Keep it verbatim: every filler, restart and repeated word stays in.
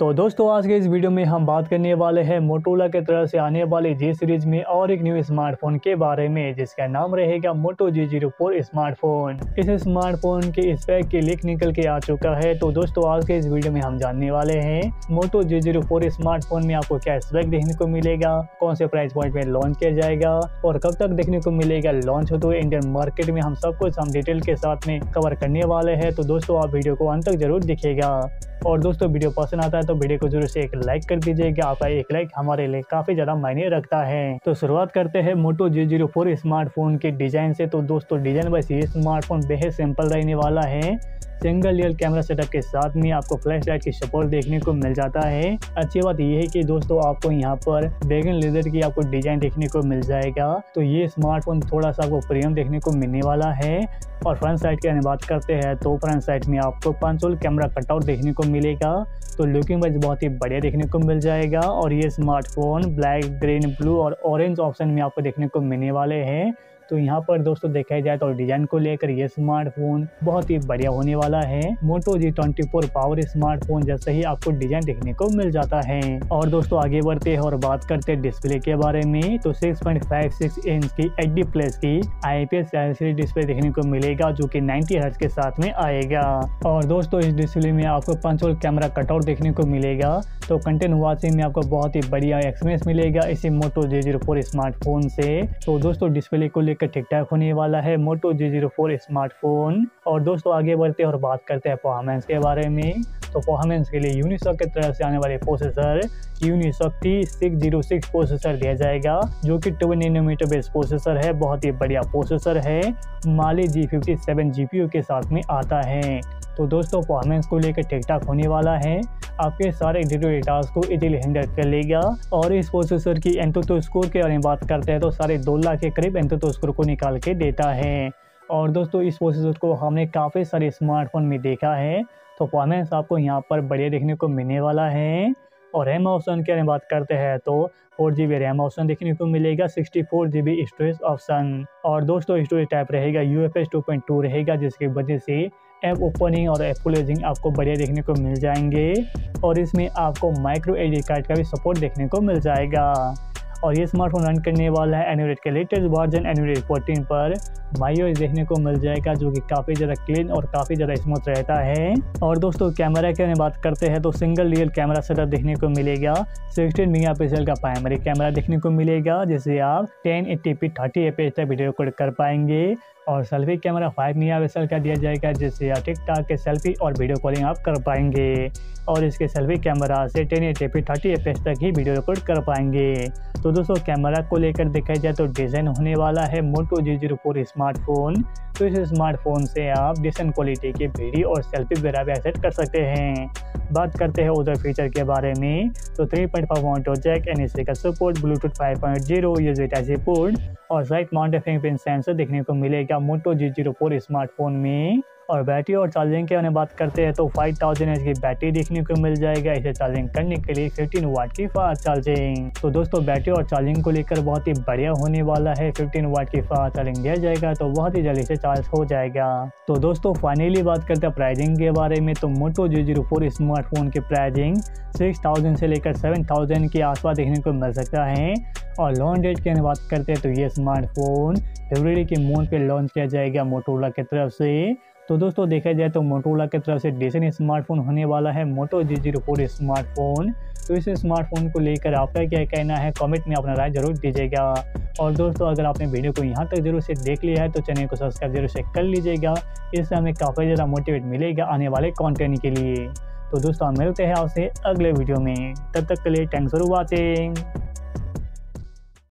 तो दोस्तों आज के इस वीडियो में हम बात करने वाले हैं मोटोरोला की तरफ से आने वाले जी सीरीज में और एक न्यू स्मार्टफोन के बारे में, जिसका नाम रहेगा Moto G zero four smartphone. इस स्मार्टफोन के स्पेक की लीक निकल के आ चुका है। तो दोस्तों आज के इस वीडियो में हम जानने वाले हैं Moto G zero four smartphone में आपको क्या स्पेक देखने को मिलेगा, कौन से प्राइस पॉइंट में लॉन्च किया जाएगा और कब तक देखने को मिलेगा लॉन्च होते हुए इंडियन मार्केट में। हम सब कुछ हम डिटेल के साथ में कवर करने वाले हैं। तो दोस्तों आप वीडियो को अंत तक जरूर देखिएगा और दोस्तों वीडियो पसंद आता है तो वीडियो को जरूर से एक लाइक कर दीजिएगा। आपका एक लाइक हमारे लिए काफी ज्यादा मायने रखता है। तो शुरुआत करते हैं Moto G zero four smartphone के डिजाइन से। तो दोस्तों डिजाइन वाइज ये स्मार्टफोन बेहद सिंपल रहने वाला है। सिंगल रियल कैमरा सेटअप के साथ में आपको फ्लैश लाइट की सपोर्ट देखने को मिल जाता है। अच्छी बात यह है कि दोस्तों आपको यहाँ पर बैगन लेदर की आपको डिजाइन देखने को मिल जाएगा। तो ये स्मार्टफोन थोड़ा सा आपको प्रीमियम देखने को मिलने वाला है। और फ्रंट साइड की बात करते हैं तो फ्रंट साइड में आपको पंचोल कैमरा कटआउट देखने को मिलेगा। तो लुकिंग वाइज बहुत ही बढ़िया देखने को मिल जाएगा। और ये स्मार्टफोन ब्लैक, ग्रीन, ब्लू और ऑरेंज ऑप्शन में आपको देखने को मिलने वाले हैं। तो यहाँ पर दोस्तों देखा जाए तो डिजाइन को लेकर ये स्मार्टफोन बहुत ही बढ़िया होने वाला है। Moto G twenty four power smartphone जैसे ही आपको डिजाइन देखने को मिल जाता है। और दोस्तों आगे बढ़ते हैं और बात करते हैं डिस्प्ले के बारे में। तो six point five six inch की एच डी प्लस की I P S L C D display देखने को मिलेगा, जो कि नाइंटी हर्ट्ज के साथ में आएगा। और दोस्तों इस डिस्प्ले में आपको पंचोल कैमरा कटआउट देखने को मिलेगा। तो कंटेंट वॉचिंग में आपको बहुत ही बढ़िया एक्सपीरियंस मिलेगा इसी Moto G zero four smartphone से। तो दोस्तों डिस्प्ले को लेकर ठीक ठाक होने वाला है Moto G zero four smartphone. और दोस्तों आगे बढ़ते हैं और बात करते हैं परफॉर्मेंस के बारे में। तो परफॉर्मेंस के लिए यूनिसॉक की तरफ से आने वाले processor Unisoc T six zero six processor दिया जाएगा, जो कि ट्वेल्व नैनोमीटर बेस्ड प्रोसेसर है। बहुत ही बढ़िया प्रोसेसर है। Mali G fifty seven G P U के साथ में आता है। तो दोस्तों परफॉर्मेंस को लेकर ठीक ठाक होने वाला है। आपके सारे डे टास्क को इजीली हैंडल कर लेगा। और इस प्रोसेसर की एंटोटो स्कोर के बारे में बात करते हैं तो साढ़े दो लाख के करीब एंटोटो स्कोर को निकाल के देता है। और दोस्तों इस प्रोसेसर को हमने काफ़ी सारे स्मार्टफोन में देखा है। तो परफॉर्मेंस आपको यहाँ पर बढ़िया देखने को मिलने वाला है। और रैम ऑप्शन की बात करते हैं तो four G B RAM option देखने को मिलेगा, sixty four G B storage option. और दोस्तों स्टोरेज टाइप रहेगा U F S two point two रहेगा, जिसकी वजह से ऐप ओपनिंग और ऐप क्लोजिंग आपको बढ़िया देखने को मिल जाएंगे। और इसमें आपको माइक्रो एच डी कार्ड का भी सपोर्ट देखने को मिल जाएगा। और ये स्मार्टफोन रन करने वाला है एंड्रॉइड के लेटेस्ट वर्जन एंड्रॉइड फोर्टीन पर। माईओएस देखने को मिल जाएगा, जो कि काफ़ी ज़्यादा क्लीन और काफ़ी ज़्यादा स्मूथ रहता है। और दोस्तों कैमरा की बात करते हैं तो सिंगल रियल कैमरा सेटअप देखने को मिलेगा। सिक्सटीन मेगापिक्सल का प्राइमरी कैमरा देखने को मिलेगा, जिससे आप ten eighty P thirty F P H तक वीडियो रिकॉर्ड कर पाएंगे। और सेल्फी कैमरा फाइव मेगापिक्सल का दिया जाएगा, जिससे आप टिक टाक के सेल्फी और वीडियो कॉलिंग आप कर पाएंगे। और इसके सेल्फी कैमरा से ten eighty P thirty F P H तक ही वीडियो रिकॉर्ड कर पाएंगे। तो दोस्तों कैमरा को लेकर देखा जाए तो डिज़ाइन होने वाला है Moto G zero four smartphone. तो इस स्मार्टफोन से आप डिसेंट क्वालिटी के वीडियो और सेल्फी वगैरह भी एक्सेस कर सकते हैं। बात करते हैं उधर फीचर के बारे में। तो three point five audio jack, N F C का support, Bluetooth five point zero, USB type C port और साइड माउंटेड फिंगरप्रिंट सेंसर देखने को मिलेगा Moto G zero four smartphone में। और बैटरी और चार्जिंग के बारे में बात करते हैं तो फाइव थाउजेंड एच की बैटरी देखने को मिल जाएगा। इसे चार्जिंग करने के लिए फिफ्टीन वाट की फास्ट चार्जिंग। तो दोस्तों बैटरी और चार्जिंग को लेकर बहुत ही बढ़िया होने वाला है। फिफ्टीन वाट की फास्ट चार्जिंग दिया जाएगा तो बहुत ही जल्दी से चार्ज हो जाएगा। तो दोस्तों फाइनली बात करते हैं प्राइसिंग के बारे में। तो Moto G zero four smartphone की प्राइसिंग सिक्स थाउजेंड से लेकर सेवन थाउजेंड के आसपास देखने को मिल सकता है। और लॉन्च डेट की बात करते हैं तो ये स्मार्टफोन फरवरी के मंथ पे लॉन्च किया जाएगा मोटोरोला की तरफ से। तो दोस्तों देखा जाए तो मोटोरोला की तरफ से डिसेंट स्मार्टफोन होने वाला है Moto G zero four smartphone. तो इस स्मार्टफोन को लेकर आपका क्या कहना है, कमेंट में अपना राय जरूर दीजिएगा। और दोस्तों अगर आपने वीडियो को यहाँ तक जरूर से देख लिया है तो चैनल को सब्सक्राइब जरूर से कर लीजिएगा। इससे हमें काफ़ी ज़्यादा मोटिवेट मिलेगा आने वाले कंटेंट के लिए। तो दोस्तों मिलते हैं आपसे अगले वीडियो में, तब तक के लिए थैंक्स फॉर वॉचिंग।